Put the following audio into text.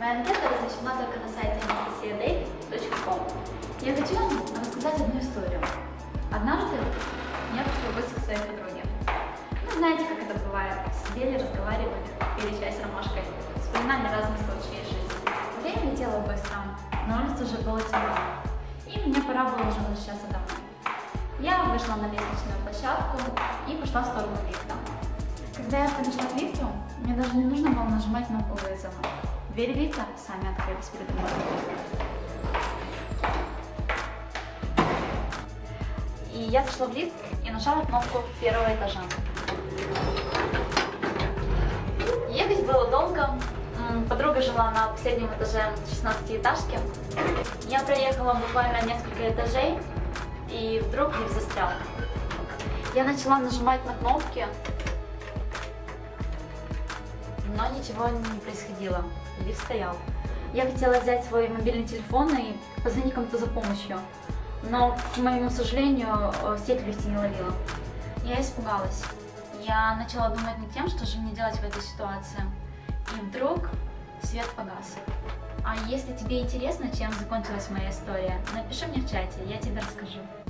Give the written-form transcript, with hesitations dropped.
Моя анкета размещена только на сайте AnastasiaDate.com. Я хочу вам рассказать одну историю. Однажды я пришла в гости к своей подруге. Ну, знаете, как это бывает. Сидели, разговаривали, пили чай с ромашкой, вспоминали разные случаи из жизни. Время летело быстро, на улице уже было темно, и мне пора было уже возвращаться домой. Я вышла на лестничную площадку и пошла в сторону лифта. Когда я подошла к лифту, мне даже не нужно было нажимать кнопку вызова. Двери лифта сами открылись передо мной. И я зашла в лифт и нажала кнопку первого этажа. Ехать было долго. Подруга жила на последнем этаже 16-этажки. Я проехала буквально несколько этажей, и вдруг лифт застрял. Я начала нажимать на кнопки, но ничего не происходило. Лифт стоял. Я хотела взять свой мобильный телефон и позвонить кому-то за помощью, но, к моему сожалению, сеть в лифте не ловила. Я испугалась. Я начала думать над тем, что же мне делать в этой ситуации. И вдруг свет погас. А если тебе интересно, чем закончилась моя история, напиши мне в чате, я тебе расскажу.